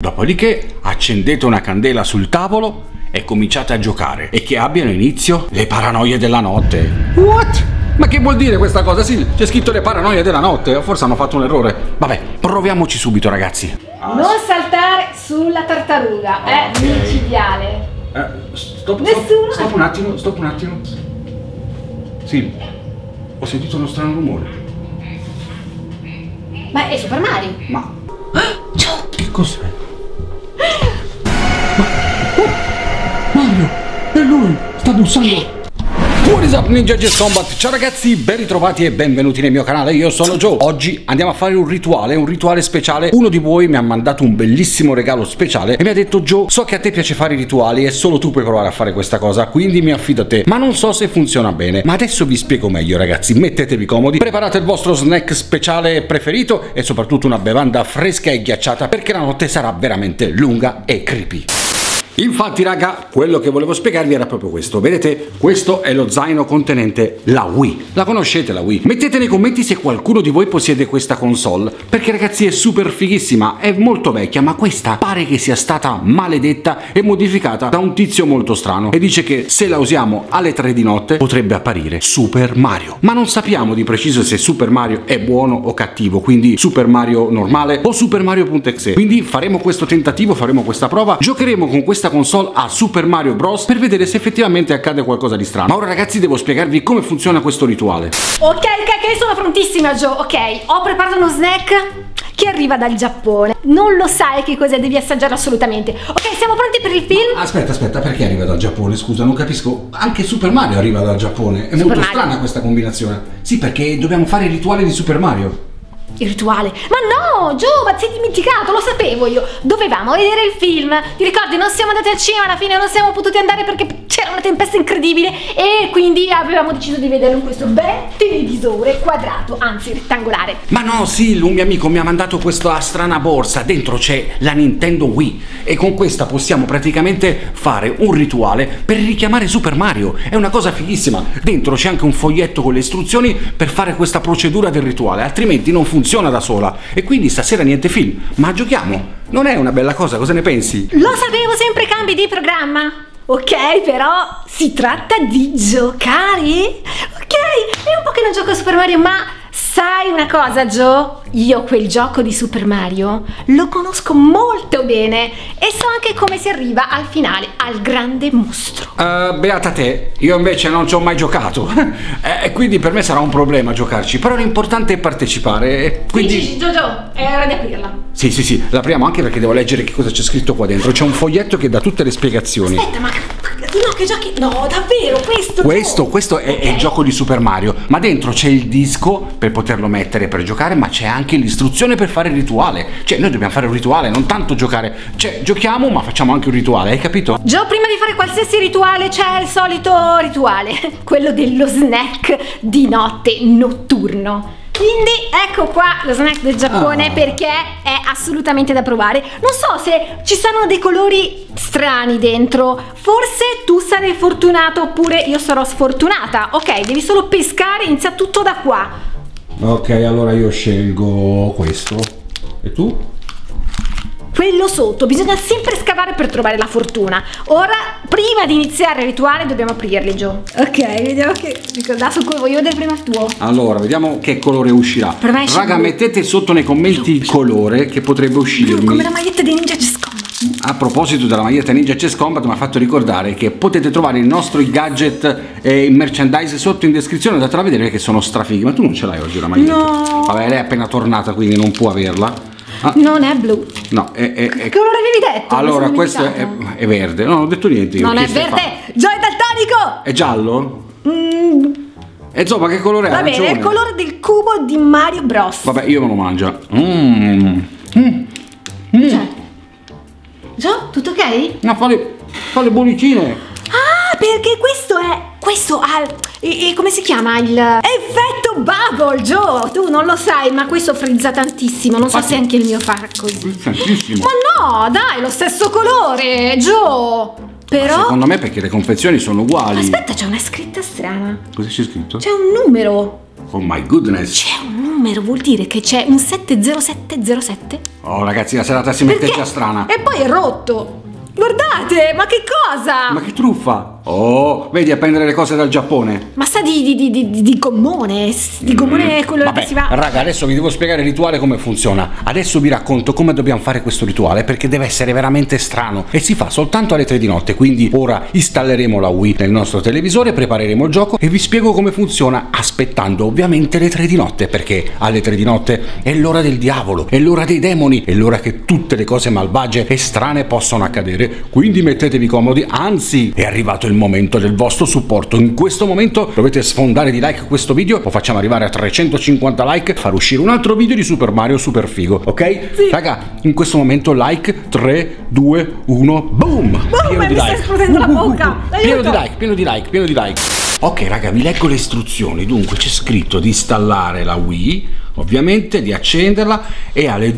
Dopodiché accendete una candela sul tavolo e cominciate a giocare. E che abbiano inizio le paranoie della notte. What? Ma che vuol dire questa cosa? Sì, c'è scritto le paranoie della notte, o forse hanno fatto un errore. Vabbè, proviamoci subito, ragazzi. Non saltare sulla tartaruga, è micidiale. Stop un attimo. Sì, ho sentito uno strano rumore. Ma è Super Mario. Ma... che cos'è? Mario, è lui, sta bussando. What is up Ninja Jazz Combat? Ciao ragazzi, ben ritrovati e benvenuti nel mio canale, io sono Joe. Oggi andiamo a fare un rituale speciale. Uno di voi mi ha mandato un bellissimo regalo speciale e mi ha detto: Joe, so che a te piace fare i rituali e solo tu puoi provare a fare questa cosa, quindi mi affido a te, ma non so se funziona bene. Ma adesso vi spiego meglio, ragazzi, mettetevi comodi, preparate il vostro snack speciale preferito e soprattutto una bevanda fresca e ghiacciata, perché la notte sarà veramente lunga e creepy. Infatti raga, quello che volevo spiegarvi era proprio questo. Vedete, questo è lo zaino contenente la Wii. La conoscete la Wii? Mettete nei commenti se qualcuno di voi possiede questa console, perché ragazzi è super fighissima, è molto vecchia, ma questa pare che sia stata maledetta e modificata da un tizio molto strano, e dice che se la usiamo alle 3 di notte potrebbe apparire Super Mario. Ma non sappiamo di preciso se Super Mario è buono o cattivo, quindi Super Mario normale o Super Mario.exe. Quindi faremo questo tentativo, faremo questa prova, giocheremo con questa console a Super Mario Bros per vedere se effettivamente accade qualcosa di strano. Ma ora ragazzi devo spiegarvi come funziona questo rituale. Ok, sono prontissima Joe. Ok, ho preparato uno snack che arriva dal Giappone. Non lo sai che cosa devi assaggiare assolutamente. Ok, siamo pronti per il film? Ma aspetta, perché arriva dal Giappone? Scusa, non capisco. Anche Super Mario arriva dal Giappone. È molto strana questa combinazione. Sì, perché dobbiamo fare il rituale di Super Mario. Il rituale? Ma no, Joe, ma ti sei dimenticato, lo sapevo io. Dovevamo vedere il film. Ti ricordi, non siamo andati al cinema, alla fine non siamo potuti andare perché c'era una tempesta incredibile e quindi avevamo deciso di vederlo in questo bel televisore quadrato, anzi rettangolare. Ma no, sì, un mio amico mi ha mandato questa strana borsa, dentro c'è la Nintendo Wii e con questa possiamo praticamente fare un rituale per richiamare Super Mario. È una cosa fighissima. Dentro c'è anche un foglietto con le istruzioni per fare questa procedura del rituale, altrimenti non funziona da sola. E quindi stasera niente film, ma giochiamo. Non è una bella cosa? Cosa ne pensi? Lo sapevo, sempre cambi di programma. Ok, però si tratta di giocare. Ok, è un po' che non gioco a Super Mario, ma sai una cosa Joe? Io quel gioco di Super Mario lo conosco molto bene e so anche come si arriva al finale, al grande mostro. Beata te, io invece non ci ho mai giocato e quindi per me sarà un problema giocarci, però l'importante è partecipare. Quindi... Sì, Joe, è ora di aprirla. Sì, l'apriamo anche perché devo leggere che cosa c'è scritto qua dentro. C'è un foglietto che dà tutte le spiegazioni. Aspetta, ma no, che giochi? No, davvero, questo è il gioco di Super Mario, ma dentro c'è il disco per poterlo mettere per giocare, ma c'è anche l'istruzione per fare il rituale. Cioè noi dobbiamo fare un rituale, non tanto giocare. Cioè giochiamo ma facciamo anche un rituale, hai capito? Joe, prima di fare qualsiasi rituale c'è il solito rituale, quello dello snack di notte notturno. Quindi ecco qua lo snack del Giappone perché è assolutamente da provare. Non so se ci sono dei colori strani dentro, forse tu sarai fortunato oppure io sarò sfortunata. Ok, devi solo pescare, inizia tutto da qua. Ok, allora io scelgo questo. E tu? Quello sotto, bisogna sempre scavare per trovare la fortuna. Ora, prima di iniziare il rituale, dobbiamo aprirli, Joe. Ok, vediamo che adesso voglio vedere prima il tuo. Allora, vediamo che colore uscirà. Raga, mettete sotto nei commenti il colore che potrebbe uscirmi. Come la maglietta dei Ninja Jazz Combat. A proposito della maglietta Ninja Jazz Combat, mi ha fatto ricordare che potete trovare il nostro gadget e il merchandise sotto in descrizione. Andatela a vedere perché sono strafighi. Ma tu non ce l'hai oggi la maglietta? No. Vabbè, lei è appena tornata, quindi non può averla. Non è blu. No, che colore avevi detto? Allora, questo è verde. No, non ho detto niente io. Non è verde, Joe è daltonico. È giallo? E insomma, che colore è? Va bene, è il colore del cubo di Mario Bros. Vabbè, io me lo mangio. Cioè, Joe, tutto ok? No, fa le bollicine. Ah, perché questo ha come si chiama? Il effetto bubble, Joe. Tu non lo sai, ma questo frizza tantissimo. Non so se anche il mio fa così. Tantissimo. Ma no, dai, lo stesso colore, Joe. Però ma secondo me perché le confezioni sono uguali. Aspetta, c'è una scritta strana. Cosa c'è scritto? C'è un numero. Oh my goodness. C'è un numero vuol dire che c'è un 70707? Oh ragazzi, la serata si mette già strana. E poi è rotto. Guardate, ma che cosa? Ma che truffa! Oh, vedi a prendere le cose dal Giappone. Ma sa di gommone. Di gommone quello Vabbè, che si va. raga, adesso vi devo spiegare il rituale come funziona. Adesso vi racconto come dobbiamo fare questo rituale, perché deve essere veramente strano e si fa soltanto alle 3 di notte. Quindi ora installeremo la Wii nel nostro televisore, prepareremo il gioco e vi spiego come funziona, aspettando ovviamente le 3 di notte, perché alle 3 di notte è l'ora del diavolo, è l'ora dei demoni, è l'ora che tutte le cose malvagie e strane possono accadere. Quindi mettetevi comodi, anzi è arrivato il momento del vostro supporto. In questo momento dovete sfondare di like questo video, lo facciamo arrivare a 350 like, far uscire un altro video di Super Mario super figo, ok? Sì. Raga, in questo momento like, 3, 2, 1, boom! Pieno di like. Sta esplodendo la bocca. Pieno di like, pieno di like, pieno di like. Ok raga, vi leggo le istruzioni. Dunque c'è scritto di installare la Wii, ovviamente di accenderla e alle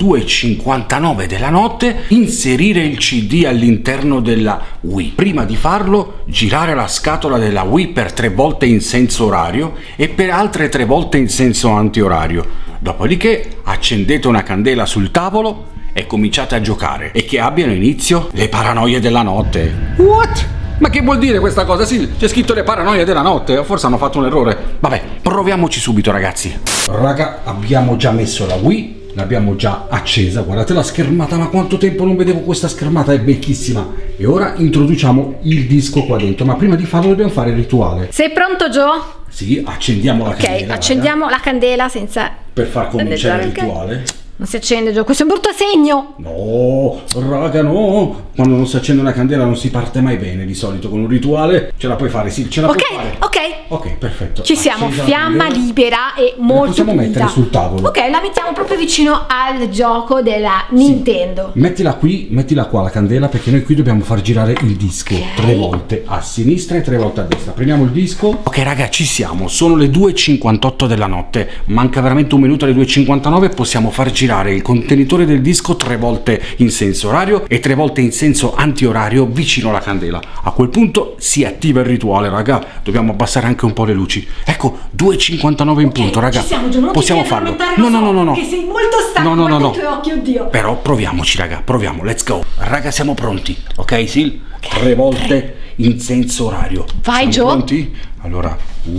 2:59 della notte inserire il CD all'interno della Wii. Prima di farlo girare la scatola della Wii per 3 volte in senso orario e per altre 3 volte in senso antiorario. Dopodiché accendete una candela sul tavolo e cominciate a giocare e che abbiano inizio le paranoie della notte. What? Ma che vuol dire questa cosa? Sì, c'è scritto le paranoie della notte, o forse hanno fatto un errore. Vabbè, proviamoci subito ragazzi. Raga, abbiamo già messo la Wii, l'abbiamo già accesa, guardate la schermata, ma quanto tempo non vedevo questa schermata, è vecchissima. E ora introduciamo il disco qua dentro, ma prima di farlo dobbiamo fare il rituale. Sei pronto, Joe? Sì, accendiamo la candela. Ok, accendiamo la candela senza... per far cominciare il rituale. Non si accende, Joe, questo è un brutto segno. No, raga, no. Quando non si accende una candela non si parte mai bene di solito con un rituale. Ce la puoi fare, sì, ce la puoi fare. Ok, perfetto. Ci siamo, fiamma libera e molto possiamo mettere sul tavolo. Ok, la mettiamo proprio vicino al gioco della Nintendo. Sì. Mettila qui, mettila qua la candela, perché noi qui dobbiamo far girare il disco 3 volte a sinistra e 3 volte a destra. Prendiamo il disco. Ok raga, ci siamo, sono le 2:58 della notte. Manca veramente un minuto alle 2:59 e possiamo far girare il contenitore del disco 3 volte in senso orario e 3 volte in senso antiorario vicino alla candela. A quel punto si attiva il rituale, raga. Dobbiamo abbassare anche un po' le luci. Ecco, 2:59 in punto, raga. Ci siamo, Gio, non possiamo farlo. No. Che sei molto stanco. No. I tuoi occhi, oddio. Però proviamoci, raga, proviamo. Let's go. Raga, siamo pronti. Ok, Sil? 3 volte in senso orario. Vai, Siamo Gio. pronti? Allora,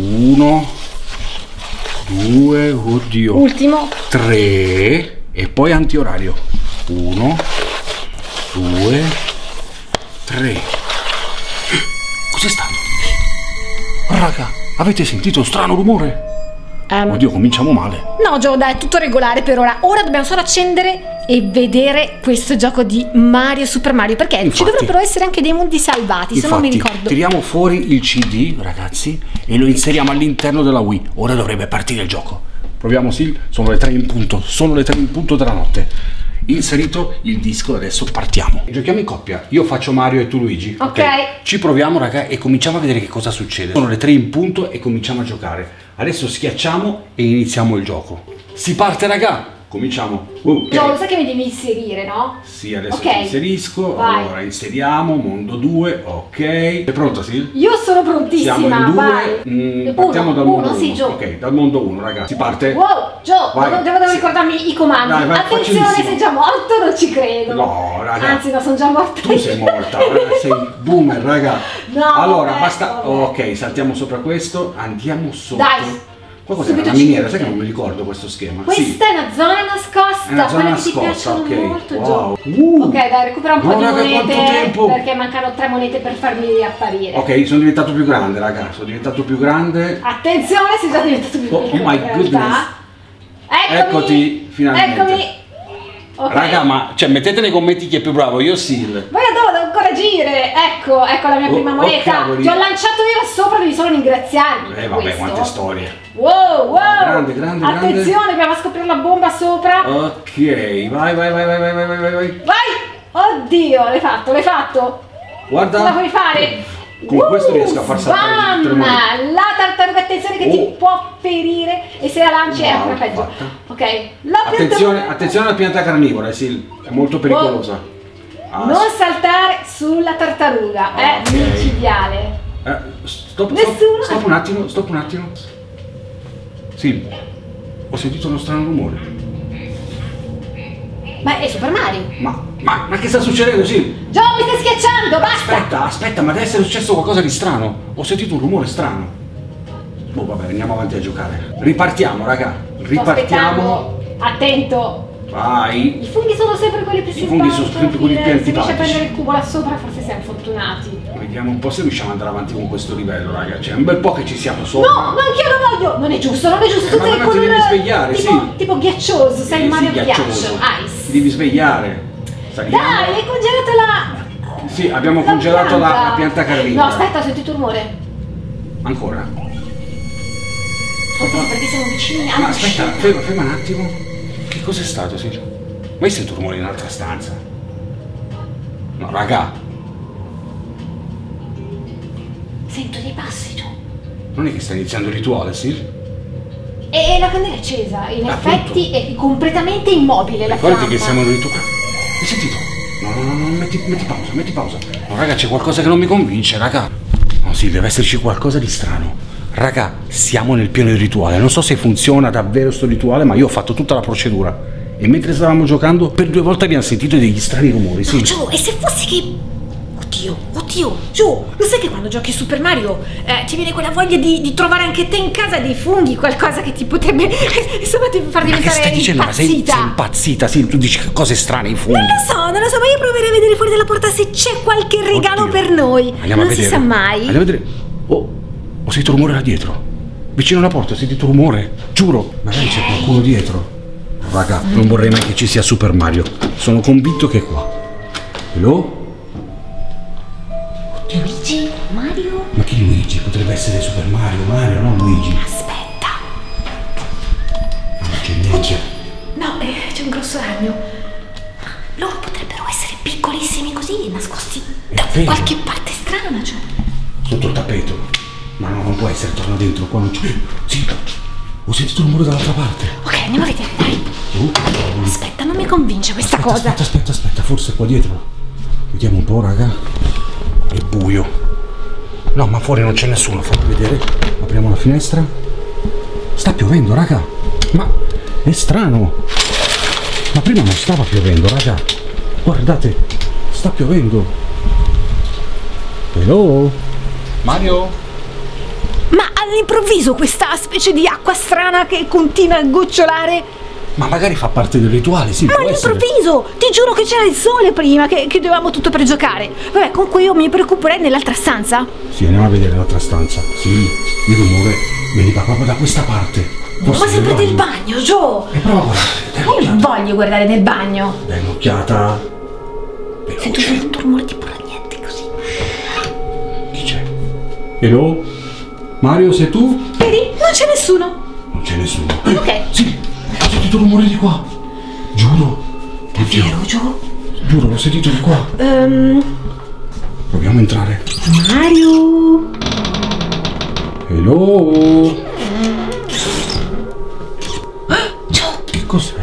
1, 2, oddio. Ultimo. 3 e poi antiorario. 1, 2, 3. Cos'è stato? Raga, avete sentito strano rumore? Oddio, cominciamo male. No, Joe, dai, è tutto regolare per ora. Ora dobbiamo solo accendere e vedere questo gioco di Mario Super Mario, perché Infatti, ci dovrebbero essere anche dei mondi salvati, se non mi ricordo. Tiriamo fuori il CD, ragazzi, e lo inseriamo all'interno della Wii. Ora dovrebbe partire il gioco. Proviamo, sì, sono le 3 in punto. Sono le 3 in punto della notte. Inserito il disco, adesso partiamo. Giochiamo in coppia. Io faccio Mario e tu Luigi. Ok. Ci proviamo, raga, e cominciamo a vedere che cosa succede. Sono le 3 in punto e cominciamo a giocare. Adesso schiacciamo e iniziamo il gioco. Si parte, raga. Cominciamo. Okay. Joe, lo sai che mi devi inserire, no? Sì, adesso ti inserisco. Vai. Allora inseriamo mondo 2. Ok. È pronta, sì? Io sono prontissima. Siamo in 2. Vai. Partiamo dal mondo 1. Sì, Joe. Ok, dal mondo 1, ragazzi. Si parte. Wow, Joe, devo ricordarmi i comandi. Vai, attenzione, sei già morto, non ci credo. No, raga. Anzi, no, sono già morta. Tu sei morta, sei boomer, raga. No. Allora, basta. Ok, saltiamo sopra questo. Andiamo sotto. Dai. Qua cos'è? Una miniera, sai che non mi ricordo questo schema. Questa è una zona nascosta. È una zona quelle nascosta, che ti piacciono ok. molto, Wow. Joe. Ok, dai, recupera un po' di raga, quanto monete. tempo. Perché mancano 3 monete per farmi riapparire. Ok, sono diventato più grande, raga. Sono diventato più grande. Attenzione, sei già diventato più grande. Oh my goodness. Eccoti, finalmente. Eccomi. Okay. Raga, ma cioè mettete nei commenti chi è più bravo, io Sil. Vai a dove devo ancora agire. Ecco la mia prima moneta. Ti ho lanciato io sopra, devi solo ringraziarmi. Vabbè, questo. quante storie. Wow. Grande. Attenzione, dobbiamo scoprire la bomba sopra. Ok, vai. Vai. Oddio, l'hai fatto. Guarda. Cosa vuoi fare? Con questo riesco a far saltare tutte le monete. La tartaruga, attenzione che ti può ferire e se la lanci è ancora peggio. Ok, attenzione alla pianta carnivora, Sil, è molto pericolosa. Non saltare sulla tartaruga, è micidiale. Stop un attimo. Sil. Ho sentito uno strano rumore. Ma è Super Mario. Ma che sta succedendo, sì? Gio, mi stai schiacciando, basta! Aspetta, ma deve essere successo qualcosa di strano. Ho sentito un rumore strano. Boh, vabbè, andiamo avanti a giocare. Ripartiamo, raga. Ripartiamo. Attento. Vai. I funghi sono sempre quelli più simpatici. I funghi sono sempre quelli più antipatici. Se riesci a prendere il cubo là sopra, forse siamo fortunati. Vediamo un po' se riusciamo ad andare avanti con questo livello, raga. C'è un bel po' che ci siamo sopra. No, anch'io lo voglio! Non è giusto, tu ma sei non ti devi svegliare, tipo, sì. tipo ghiaccioso, sei il Mario ghiaccioso. ghiaccio, ice. Ti devi svegliare. Saliamo. Dai, hai congelato la... Sì, abbiamo congelato la pianta carnivora. No, aspetta, ho sentito un rumore. Ancora? Forse perché siamo vicini Ma aspetta, ferma un attimo. Che cos'è stato, Silvia? Ma io sento un rumore in un'altra stanza. No, raga. Sento dei passi, Gio. Non è che sta iniziando il rituale, Sil? E la candela è accesa, in Appunto. effetti è completamente immobile la fiamma. Ricordati che siamo in rituale. Hai sentito? No, metti pausa. No, raga, c'è qualcosa che non mi convince, raga. No, sì, deve esserci qualcosa di strano. Raga, siamo nel pieno del rituale. Non so se funziona davvero sto rituale, ma io ho fatto tutta la procedura. E mentre stavamo giocando, per 2 volte abbiamo sentito degli strani rumori, sì. No, Gio, e se fosse che... Oddio, Gio, lo sai che quando giochi Super Mario ti viene quella voglia di trovare anche te in casa dei funghi, qualcosa che ti potrebbe, insomma, ti far diventare Ma che stai dicendo? Ma sei impazzita, sì, tu dici cose strane i funghi. Non lo so, ma io proverei a vedere fuori dalla porta se c'è qualche regalo per noi. Andiamo a vedere. Si sa mai. Andiamo a vedere. Oh, ho sentito rumore là dietro. Vicino alla porta ho sentito rumore, giuro. Magari c'è qualcuno dietro. Raga, non vorrei mai che ci sia Super Mario. Sono convinto che è qua. Hello? Luigi? Mario? Ma chi Luigi? Potrebbe essere Super Mario, non Luigi. Aspetta. Non c'è niente. No, c'è un grosso ragno. Loro potrebbero essere piccolissimi così, nascosti da qualche parte strana, cioè. Sotto il tappeto. Ma no, non può essere, torna dentro, qua non c'è. Sì, ho sentito un rumore dall'altra parte. Ok, andiamo a vedere, dai. Aspetta, non mi convince questa cosa. Aspetta, forse qua dietro. Vediamo un po', raga. È buio. No, ma fuori non c'è nessuno, fammi vedere. Apriamo la finestra. Sta piovendo, raga. Ma è strano. Ma prima non stava piovendo, raga. Guardate, sta piovendo. Hello? Mario? Ma all'improvviso questa specie di acqua strana che continua a gocciolare. Ma magari fa parte del rituale, sì, ma può essere. all'improvviso! Ti giuro che c'era il sole prima, che dovevamo tutto per giocare. Vabbè, comunque io mi preoccuperei nell'altra stanza. Sì, andiamo a vedere l'altra stanza. Sì, il rumore veniva proprio da questa parte. Forse ma sempre del bagno, Gio! E prova a guardare. Ma io non voglio guardare nel bagno. Dai un'occhiata. Sento un rumore tipo ragnette così. Chi c'è? Hello? Mario, sei tu? Vedi? Non c'è nessuno. Non c'è nessuno. Ok. Sì, ho sentito il rumore di qua. Giuro. Davvero, Gio? Giuro, l'ho sentito di qua. Proviamo a entrare. Mario? Hello? Gio? Che cos'è?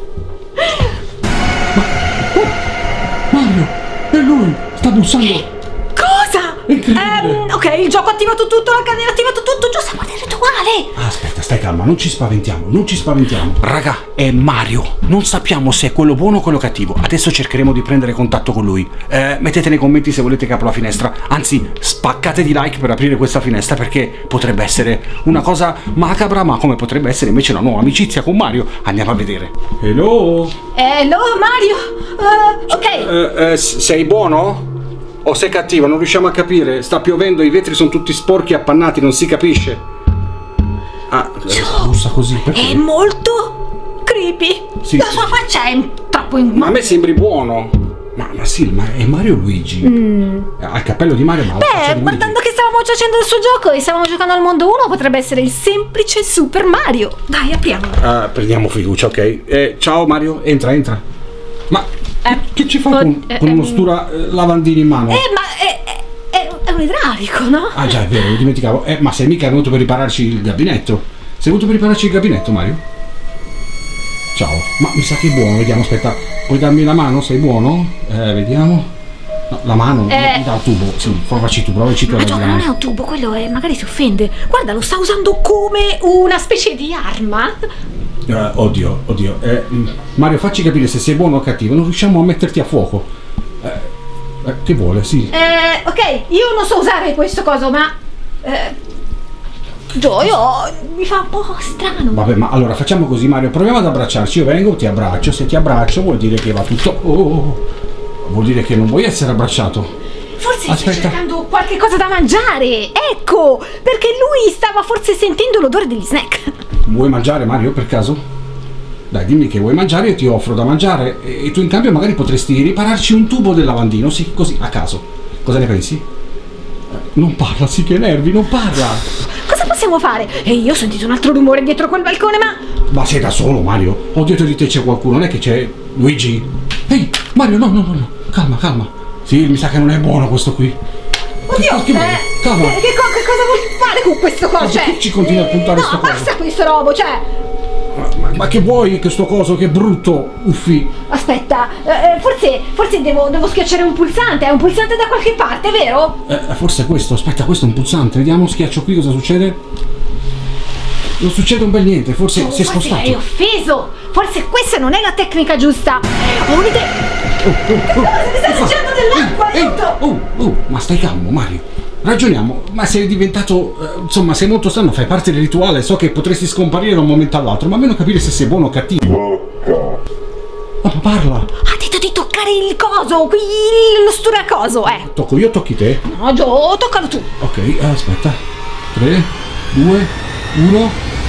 Mario, è lui! Sta bussando! Cosa? Incredibile. Ok, il gioco ha attivato tutto, la candela ha attivato tutto, Gio, siamo nel rituale! Aspetta, stai calma, non ci spaventiamo. Raga, è Mario. Non sappiamo se è quello buono o quello cattivo. Adesso cercheremo di prendere contatto con lui. Mettete nei commenti se volete che apra la finestra. Anzi, spaccate di like per aprire questa finestra, perché potrebbe essere una cosa macabra, ma come potrebbe essere invece una nuova amicizia con Mario. Andiamo a vedere. Hello? Hello, Mario? Ok. Sei buono? O sei cattivo? Non riusciamo a capire. Sta piovendo, i vetri sono tutti sporchi e appannati, non si capisce. Ah, bussa così, perché? È molto creepy. Sì, la sua faccia è troppo ma a me sembri buono. Ma sì, ma è Mario Luigi. Ha il cappello di Mario, ma beh, guardando che stavamo facendo il suo gioco e stavamo giocando al mondo 1, potrebbe essere il semplice Super Mario. Dai, apriamo. Prendiamo fiducia, ok. Ciao Mario, entra. Ma che ci fa con uno stura lavandino in mano? Ma è un idraulico, no? Ah già, è vero, lo dimenticavo. Ma sei mica venuto per ripararci il gabinetto? Sei venuto per ripararci il gabinetto, Mario? Ciao. Ma mi sa che è buono, vediamo, aspetta. Puoi darmi la mano? Sei buono? Vediamo. No, la mano, mi dà il tubo. Sì, provaci tu Ma non è un tubo, quello è, magari si offende. Guarda, lo sta usando come una specie di arma. Oddio. Mario, facci capire se sei buono o cattivo. Non riusciamo a metterti a fuoco. Che vuole? Sì. Ok, io non so usare questo coso, ma... mi fa un po' strano. Vabbè, ma allora facciamo così, Mario. Proviamo ad abbracciarci. Io vengo, ti abbraccio. Se ti abbraccio vuol dire che va tutto... vuol dire che non vuoi essere abbracciato. Forse stai cercando qualche cosa da mangiare. Ecco, perché lui stava forse sentendo l'odore degli snack. Vuoi mangiare, Mario, per caso? Dai, dimmi che vuoi mangiare, io ti offro da mangiare e tu in cambio magari potresti ripararci un tubo del lavandino, sì, così, a caso. Cosa ne pensi? Non parla, sì, che nervi, non parla. Cosa possiamo fare? E io ho sentito un altro rumore dietro quel balcone, ma... Ma sei da solo, Mario? O dietro di te c'è qualcuno, non è che c'è Luigi? Ehi, Mario, no, calma. Sì, mi sa che non è buono questo qui. Oddio, calma. che cosa vuoi fare con questo coso? Cioè, ci continui a puntare sto coso? No, basta questo robo, cioè... Ma che vuoi questo coso? Che brutto, uffi. Aspetta, forse devo schiacciare un pulsante. È un pulsante da qualche parte, vero? Forse è questo. Aspetta, questo è un pulsante. Vediamo, schiaccio qui, cosa succede? Non succede un bel niente, forse si è spostato. Sei offeso. Forse questa non è la tecnica giusta. Ho un'idea. Mi sta succedendo dell'acqua. Ma stai calmo, Mario. Ragioniamo, ma sei diventato, insomma, sei molto strano, fai parte del rituale, so che potresti scomparire da un momento all'altro, ma almeno capire se sei buono o cattivo. Ma parla! Ha detto di toccare il coso, qui lo sturacoso, Tocco io o tocchi te? No, Gio, toccalo tu. Ok, aspetta. 3, 2, 1.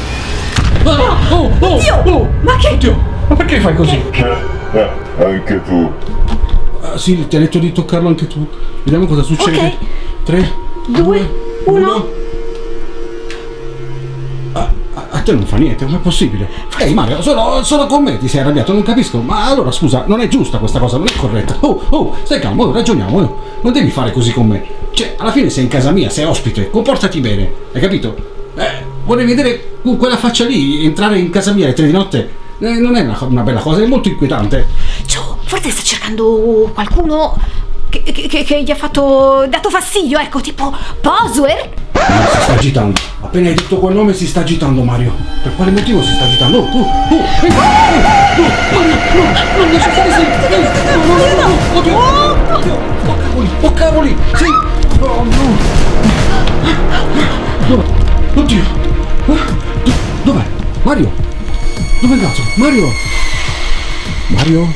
Oddio! Ma che... Oddio, ma perché fai così? Anche tu. Sì, ti ha detto di toccarlo anche tu. Vediamo cosa succede. Ok. 3, 2, 1. A te non fa niente, com'è possibile? Ehi Mario, solo con me ti sei arrabbiato, non capisco. Ma allora scusa, non è giusta questa cosa, non è corretta. Stai calmo, ragioniamo. Non devi fare così con me. Cioè, alla fine sei in casa mia, sei ospite, comportati bene, hai capito? Vorrei vedere con quella faccia lì, entrare in casa mia alle 3 di notte. Non è una bella cosa, è molto inquietante. Gio, forse sta cercando qualcuno che gli ha dato fastidio, ecco, tipo Bowser. Si sta agitando. Appena hai detto quel nome si sta agitando, Mario. Per quale motivo si sta agitando? Mario, non lascia stare sempre. Oh cavoli, sì. Oddio. Dov'è? Mario? Dove è andato? Mario?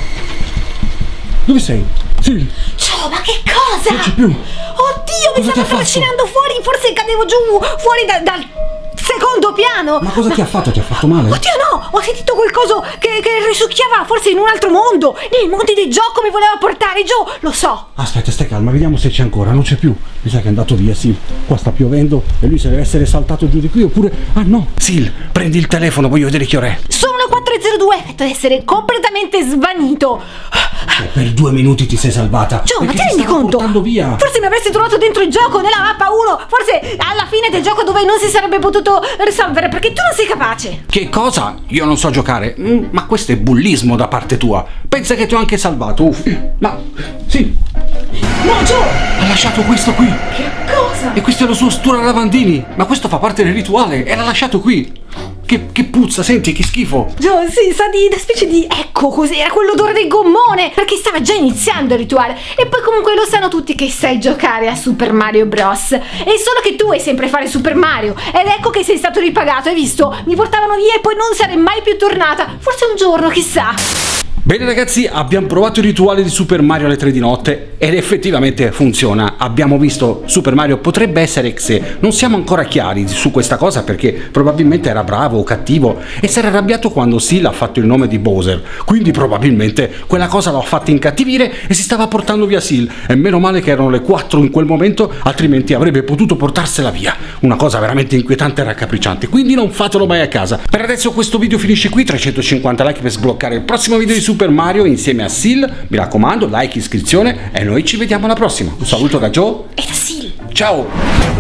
Dove sei? Sì. Ciao, ma che cosa? Non c'è più. Oddio, mi stava trascinando fuori, forse cadevo giù, fuori dal secondo piano. Ma cosa ti ha fatto? Ti ha fatto male? Oddio no, ho sentito qualcosa che risucchiava, forse in un altro mondo, nei mondi del gioco mi voleva portare giù, lo so. Aspetta, stai calma, vediamo se c'è ancora, non c'è più. Mi sa che è andato via, Sil. Qua sta piovendo e lui se deve essere saltato giù di qui oppure... Ah no, Sil, prendi il telefono, voglio vedere che ora è. Sono le 4:02, effetto di essere completamente svanito. Per 2 minuti ti sei salvata. Gio, ma ti rendi conto? Via. Forse mi avresti trovato dentro il gioco, nella mappa 1, forse alla fine del gioco dove non si sarebbe potuto risolvere, perché tu non sei capace. Che cosa? Io non so giocare. Ma questo è bullismo da parte tua. Pensa che ti ho anche salvato. Ma, sì. No, Gio! Ha lasciato questo qui. Che cosa? E questo è lo suo sturalavandini. Ma questo fa parte del rituale. E l'ha lasciato qui. Che puzza, senti, che schifo. Gio, sì, sa di una specie di... Ecco, cos'era quell'odore del gommone, perché stava già iniziando il rituale. E poi comunque lo sanno tutti che sai giocare a Super Mario Bros. E solo che tu vuoi sempre fare Super Mario. Ed ecco che sei stato ripagato, hai visto? Mi portavano via e poi non sarei mai più tornata. Forse un giorno, chissà. Bene ragazzi, abbiamo provato il rituale di Super Mario alle 3 di notte ed effettivamente funziona. Abbiamo visto Super Mario potrebbe essere Xe. Non siamo ancora chiari su questa cosa perché probabilmente era bravo o cattivo e si era arrabbiato quando Sil ha fatto il nome di Bowser. Quindi probabilmente quella cosa l'ha fatta incattivire e si stava portando via Sil. E meno male che erano le 4 in quel momento, altrimenti avrebbe potuto portarsela via. Una cosa veramente inquietante e raccapricciante. Quindi non fatelo mai a casa. Per adesso questo video finisce qui, 350 like per sbloccare il prossimo video di Super Mario insieme a Sil. Mi raccomando, like, iscrizione e noi ci vediamo alla prossima. Un saluto da Joe e da Sil. Ciao.